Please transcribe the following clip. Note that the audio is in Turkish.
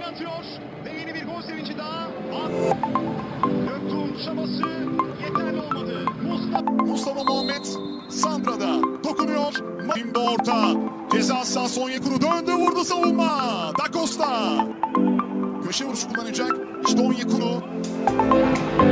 atıyor ve yeni bir gol sevinci daha. Göktuğ'un çabası yeterli olmadı. Mustafa Muhammed Sandra'da dokunuyor. Şimdi orta. Ceza sahası Onyekuru döndü, vurdu savunma. Da Costa. Köşe vuruşu kullanacak. İşte Onyekuru.